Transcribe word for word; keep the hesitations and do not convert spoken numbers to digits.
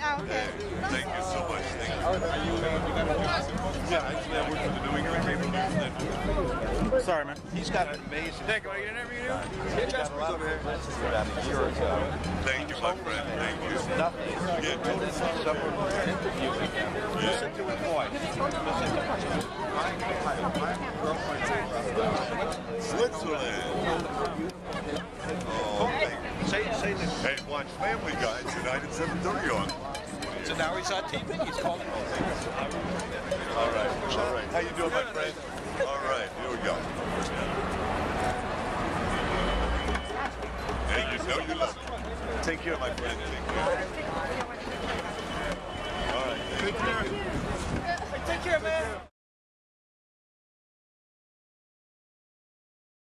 Oh, okay. Thank you so much. Thank you. Yeah, actually, I work for the New England Patriots. Sorry, man. He's got an amazing. Dick, want to get an interview? He's got a lot of business about a year ago. Thank you, my friend. Thank you. Nothing. Yeah, totally. Someone was interviewing him. Listen to his voice. Listen to his voice. My, my girlfriend Switzerland. Oh, thank you. Say, say this. Hey, watch Family Guy tonight at seven thirty on. So now he's on T V. He's calling. All right, all right. How you doing, my friend? All right, here we go. And you know you love me. Take care, my friend. Take care.